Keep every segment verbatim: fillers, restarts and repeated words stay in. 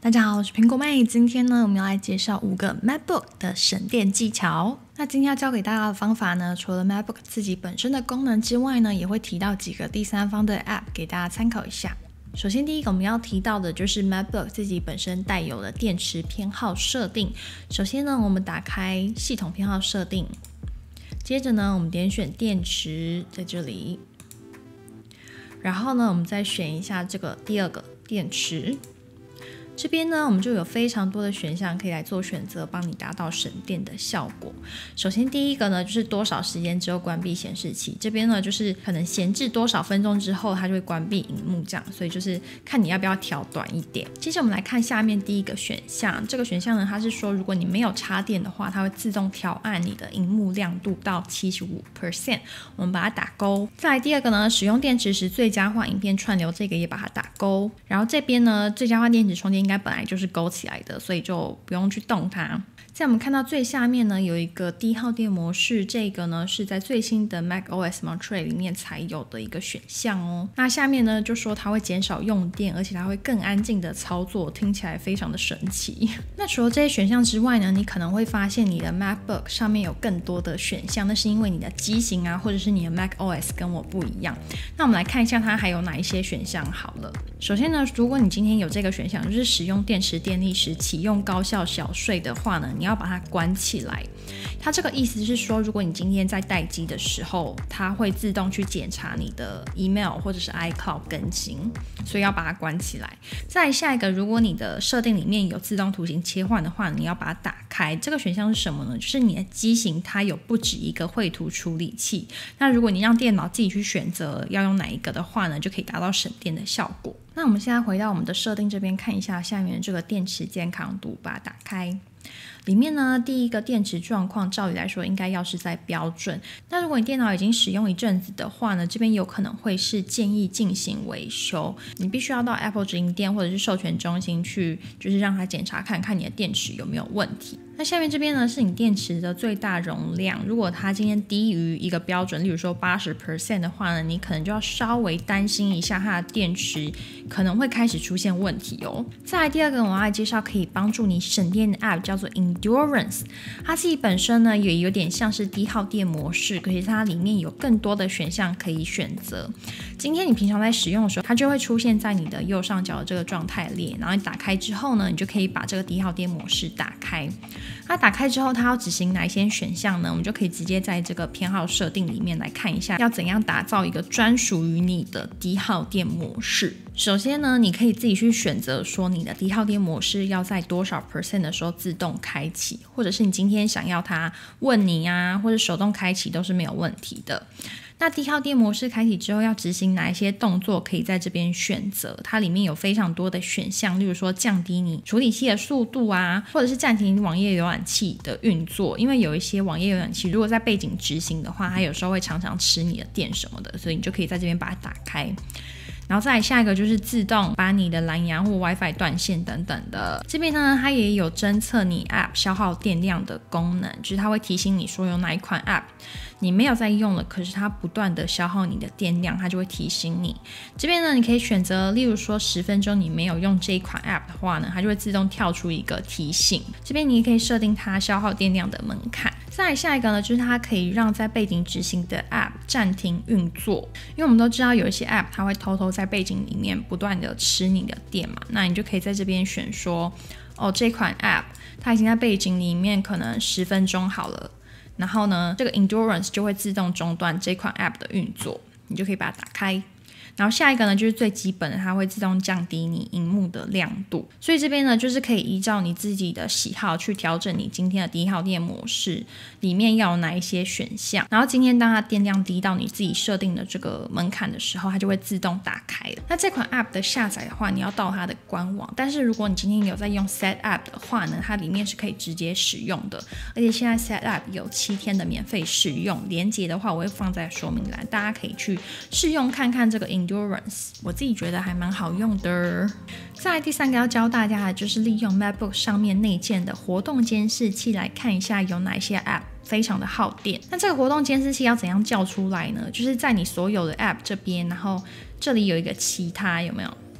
大家好，我是苹果妹。今天呢，我们要来介绍五个 MacBook 的省电技巧。那今天要教给大家的方法呢，除了 MacBook 自己本身的功能之外呢，也会提到几个第三方的 App 给大家参考一下。首先，第一个我们要提到的就是 MacBook 自己本身带有的电池偏好设定。首先呢，我们打开系统偏好设定，接着呢，我们点选电池在这里，然后呢，我们再选一下这个第二个电池。这边呢，我们就有非常多的选项可以来做选择，帮你达到省电的效果。首先第一个呢，就是多少时间之后关闭显示器。这边呢，就是可能闲置多少分钟之后，它就会关闭荧幕这样，所以就是看你要不要调短一点。接着我们来看下面第一个选项，这个选项呢，它是说如果你没有插电的话，它会自动调暗你的荧幕亮度到 百分之七十五， 我们把它打勾。再来第二个呢，使用电池时最佳化影片串流，这个也把它打勾。然后这边呢，最佳化电池充电应该本来就是勾起来的，所以就不用去动它。在我们看到最下面呢，有一个低耗电模式，这个呢是在最新的 macOS Monterey 里面才有的一个选项哦。那下面呢就说它会减少用电，而且它会更安静的操作，听起来非常的神奇。那除了这些选项之外呢，你可能会发现你的 MacBook 上面有更多的选项，那是因为你的机型啊，或者是你的 macOS 跟我不一样。那我们来看一下它还有哪一些选项好了。首先呢，如果你今天有这个选项，就是使用电池电力时启用高效小睡的话呢，你要把它关起来。它这个意思是说，如果你今天在待机的时候，它会自动去检查你的 email 或者是 iCloud 更新，所以要把它关起来。再来下一个，如果你的设定里面有自动图形切换的话，你要把它打开。这个选项是什么呢？就是你的机型它有不止一个绘图处理器，那如果你让电脑自己去选择要用哪一个的话呢，就可以达到省电的效果。那我们现在回到我们的设定这边，看一下下面的这个电池健康度，把它打开。里面呢，第一个电池状况，照理来说应该要是在标准。那如果你电脑已经使用一阵子的话呢，这边有可能会是建议进行维修。你必须要到 Apple 直营店或者是授权中心去，就是让它检查看看你的电池有没有问题。那下面这边呢，是你电池的最大容量。如果它今天低于一个标准，例如说 百分之八十 的话呢，你可能就要稍微担心一下它的电池可能会开始出现问题哦。再来第二个，我要来介绍可以帮助你省电的 App， 叫做 Endurance。它自己本身呢，也有点像是低耗电模式，可是它里面有更多的选项可以选择。今天你平常在使用的时候，它就会出现在你的右上角的这个状态列，然后你打开之后呢，你就可以把这个低耗电模式打开。它打开之后，它要执行哪一些选项呢？我们就可以直接在这个偏好设定里面来看一下，要怎样打造一个专属于你的低耗电模式。首先呢，你可以自己去选择说你的低耗电模式要在多少 percent 的时候自动开启，或者是你今天想要它问你啊，或者手动开启都是没有问题的。那低耗电模式开启之后要执行哪一些动作，可以在这边选择。它里面有非常多的选项，例如说降低你处理器的速度啊，或者是暂停网页浏览器的运作。因为有一些网页浏览器如果在背景执行的话，它有时候会常常吃你的电什么的，所以你就可以在这边把它打开。然后再来下一个就是自动把你的蓝牙或 WiFi 断线等等的。这边呢，它也有侦测你 App 消耗电量的功能，就是它会提醒你说有哪一款 App 你没有在用了，可是它不断的消耗你的电量，它就会提醒你。这边呢，你可以选择，例如说十分钟你没有用这一款 App 的话呢，它就会自动跳出一个提醒。这边你也可以设定它消耗电量的门槛。再来下一个呢，就是它可以让在背景执行的 App 暂停运作。因为我们都知道有一些 App 它会偷偷在背景里面不断的吃你的电嘛，那你就可以在这边选说，哦，这款 App 它已经在背景里面可能十分钟好了，然后呢，这个 Endurance 就会自动中断这款 App 的运作，你就可以把它打开。然后下一个呢，就是最基本的，它会自动降低你荧幕的亮度。所以这边呢，就是可以依照你自己的喜好去调整你今天的低耗电模式里面要有哪一些选项。然后今天当它电量低到你自己设定的这个门槛的时候，它就会自动打开了。那这款 App 的下载的话，你要到它的官网。但是如果你今天有在用 Set App 的话呢，它里面是可以直接使用的。而且现在 Set App 有七天的免费试用，连结的话我会放在说明栏，大家可以去试用看看这个 Endurance， 我自己觉得还蛮好用的。再来第三个要教大家的就是利用 MacBook 上面内建的活动监视器来看一下有哪些 App 非常的耗电。那这个活动监视器要怎样叫出来呢？就是在你所有的 App 这边，然后这里有一个其他，有没有？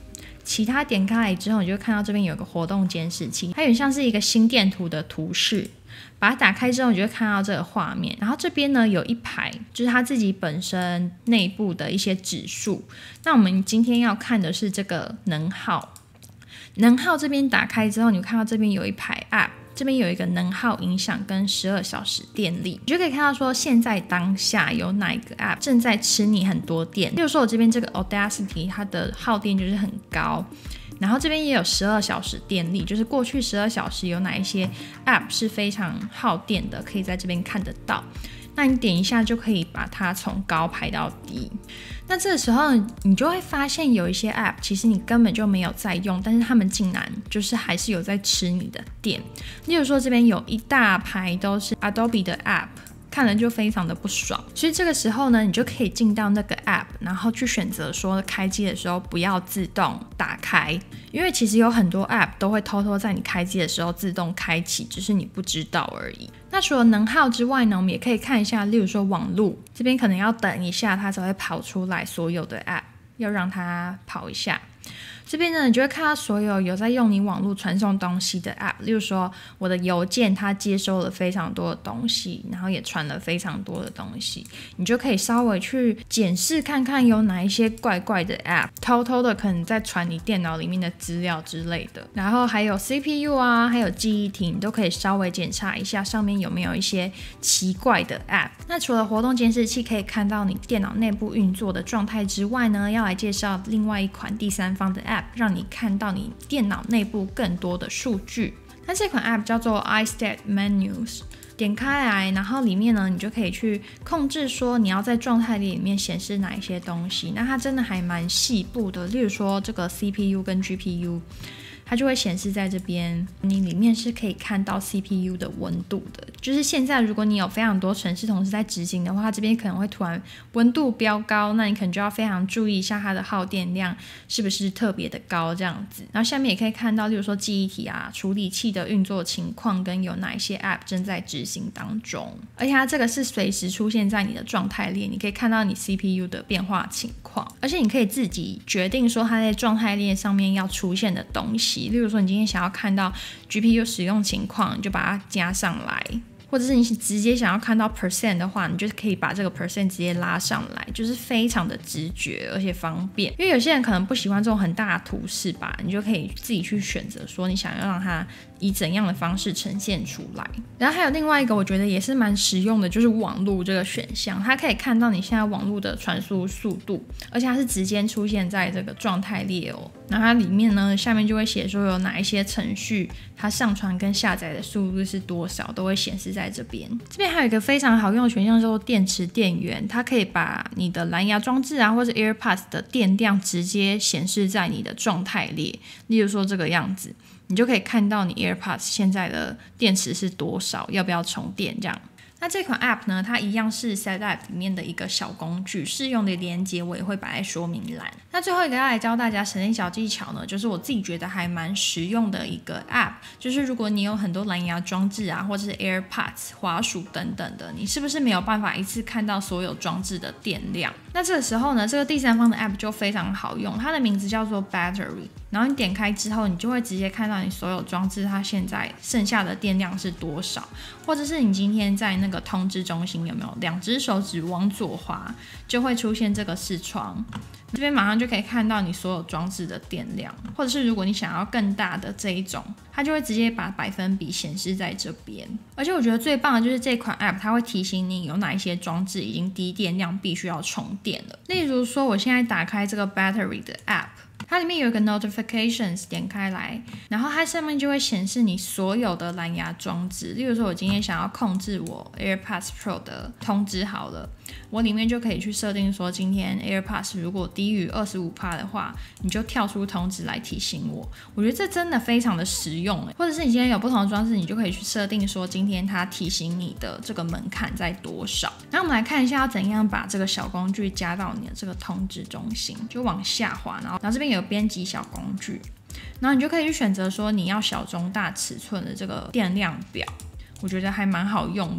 其他点开来之后，你就会看到这边有个活动监视器，它有点像是一个心电图的图示。把它打开之后，你就会看到这个画面。然后这边呢有一排，就是它自己本身内部的一些指数。那我们今天要看的是这个能耗。能耗这边打开之后，你会看到这边有一排 App。这边有一个能耗影响跟十二小时电力，你就可以看到说现在当下有哪一个 App 正在吃你很多电。例如说我这边这个 Audacity 它的耗电就是很高，然后这边也有十二小时电力，就是过去十二小时有哪一些 App 是非常耗电的，可以在这边看得到。那你点一下就可以把它从高排到低。那这个时候你就会发现有一些 App 其实你根本就没有在用，但是他们竟然就是还是有在吃你的电。例如说这边有一大排都是 Adobe 的 App， 看了就非常的不爽。所以这个时候呢，你就可以进到那个 App， 然后去选择说开机的时候不要自动打开，因为其实有很多 App 都会偷偷在你开机的时候自动开启，只是你不知道而已。那除了能耗之外呢，我们也可以看一下，例如说网路这边可能要等一下它才会跑出来所有的 App， 要让它跑一下。这边呢，你就会看到所有有在用你网络传送东西的 App， 例如说我的邮件它接收了非常多的东西，然后也传了非常多的东西，你就可以稍微去检视看看有哪一些怪怪的 App 偷偷的可能在传你电脑里面的资料之类的。然后还有 C P U 啊，还有记忆体，你都可以稍微检查一下上面有没有一些奇怪的 App。那除了活动监视器可以看到你电脑内部运作的状态之外呢，要来介绍另外一款第三方的 App， 让你看到你电脑内部更多的数据。那这款 App 叫做 iStat Menus， 点开来，然后里面呢，你就可以去控制说你要在状态列里面显示哪一些东西。那它真的还蛮细部的，例如说这个 C P U 跟 G P U。它就会显示在这边，你里面是可以看到 C P U 的温度的。就是现在如果你有非常多程式同时在执行的话，它这边可能会突然温度飙高，那你可能就要非常注意一下它的耗电量是不是特别的高这样子。然后下面也可以看到，例如说记忆体啊、处理器的运作情况跟有哪一些 App 正在执行当中。而且它这个是随时出现在你的状态列，你可以看到你 C P U 的变化情况，而且你可以自己决定说它在状态列上面要出现的东西。例如说你今天想要看到 G P U 使用情况，你就把它加上来，或者是你直接想要看到 percent 的话，你就可以把这个 percent 直接拉上来，就是非常的直觉而且方便。因为有些人可能不喜欢这种很大的图示吧，你就可以自己去选择说你想要让它以怎样的方式呈现出来。然后还有另外一个我觉得也是蛮实用的，就是网路这个选项，它可以看到你现在网路的传输速度，而且它是直接出现在这个状态列哦。然后它里面呢，下面就会写说有哪一些程序它上传跟下载的速度是多少，都会显示在这边。这边还有一个非常好用的选项叫做电池电源，它可以把你的蓝牙装置啊或者 AirPods 的电量直接显示在你的状态列，例如说这个样子，你就可以看到你 AirPods 现在的电池是多少，要不要充电这样。那这款 App 呢，它一样是 Set App 里面的一个小工具，适用的连结我也会摆在说明栏。那最后一个要来教大家省电小技巧呢，就是我自己觉得还蛮实用的一个 App， 就是如果你有很多蓝牙装置啊，或者是 AirPods、滑鼠等等的，你是不是没有办法一次看到所有装置的电量？那这个时候呢，这个第三方的 App 就非常好用，它的名字叫做 Battery。然后你点开之后，你就会直接看到你所有装置它现在剩下的电量是多少，或者是你今天在那个通知中心有没有两只手指往左滑，就会出现这个视窗，这边马上就可以看到你所有装置的电量，或者是如果你想要更大的这一种，它就会直接把百分比显示在这边。而且我觉得最棒的就是这款 App， 它会提醒你有哪一些装置已经低电量，必须要充电了。例如说，我现在打开这个 Battery 的 App。它里面有一个 notifications， 点开来，然后它上面就会显示你所有的蓝牙装置。例如说，我今天想要控制我 AirPods Pro 的通知好了，我里面就可以去设定说，今天 AirPods 如果低于 百分之二十五 的话，你就跳出通知来提醒我。我觉得这真的非常的实用，或者是你今天有不同的装置，你就可以去设定说，今天它提醒你的这个门槛在多少。那我们来看一下要怎样把这个小工具加到你的这个通知中心，就往下滑，然后然后这边有编辑小工具，然后你就可以去选择说你要小中大尺寸的这个电量表，我觉得还蛮好用的。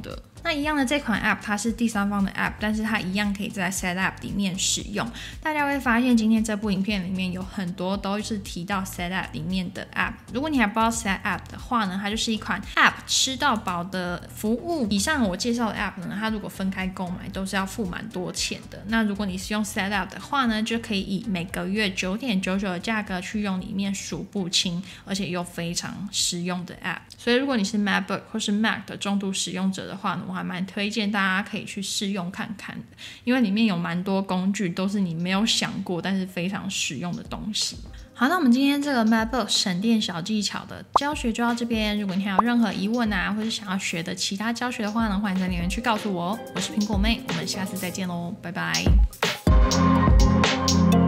那一样的这款 App 它是第三方的 App， 但是它一样可以在 Set App 里面使用。大家会发现今天这部影片里面有很多都是提到 Set App 里面的 App。如果你还不知道 Set App 的话呢，它就是一款 App 吃到饱的服务。以上我介绍的 App 呢，它如果分开购买都是要付蛮多钱的。那如果你是用 Set App 的话呢，就可以以每个月九点九九的价格去用里面数不清，而且又非常实用的 App。所以如果你是 MacBook 或是 Mac 的重度使用者的话呢，我还蛮推荐大家可以去试用看看的，因为里面有蛮多工具都是你没有想过但是非常实用的东西。好，那我们今天这个 MacBook 省电小技巧的教学就到这边。如果你还有任何疑问啊，或者想要学的其他教学的话呢，欢迎在留言区告诉我。我是苹果妹，我们下次再见喽，拜拜。